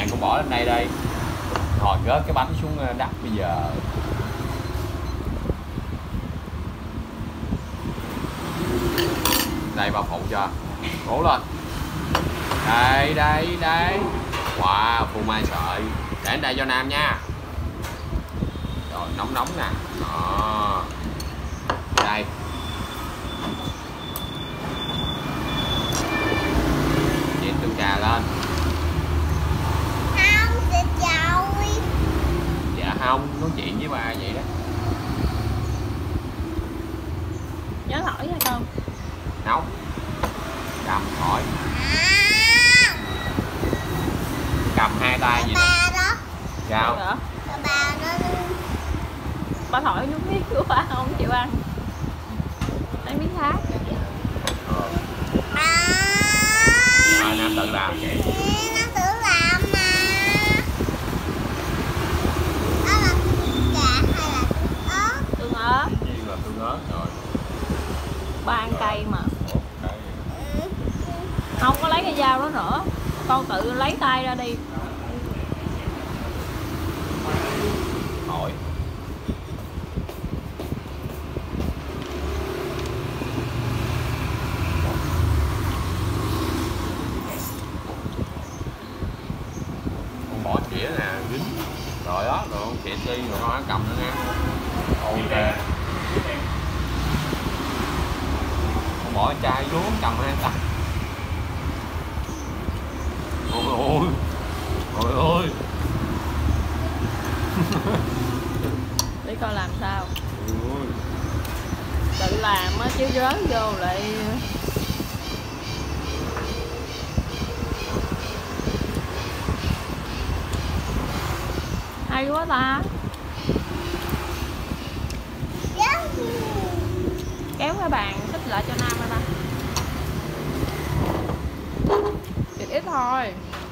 cũng bỏ lên đây đây. Rồi gớt cái bánh xuống đất bây giờ. Đây bà phụ cho. Cố lên. Đây đây đây. Wow, phô mai sợi. Để đến đây cho Nam nha. Rồi nóng nóng nè. Đó. Đây. Chén tương cà lên. Không, thịt rồi. Dạ không, nói chuyện với bà vậy đó. Nhớ thổi nha con. Nóng. Cầm thổi. Cầm hai tay vậy Ba đó. Sao? Ba nó. Ba thổi nước miếng của ba không chịu ăn. Lấy miếng khác. Rồi Nam tự làm. Nó tự làm mà. Đó là tương cà hay là tương ớt? Tương ớt. Dĩ nhiên là tương ớt rồi. Ba ăn cay mà. Okay. Không có lấy cái dao đó nữa. Con tự lấy tay ra đi. Thổi. Con bỏ đĩa nè, dính. Rồi đó, rồi con xịt đi, rồi con cầm nữa nha. Ok. Con bỏ chai xuống, cầm hai tay. Ôi ôi. Ôi ôi. Để coi làm sao. Ôi. Tự làm á chứ rớt vô lại. Hay quá ta. Kéo cái bàn xích lại cho Nam ra ta. Thịt ít thôi.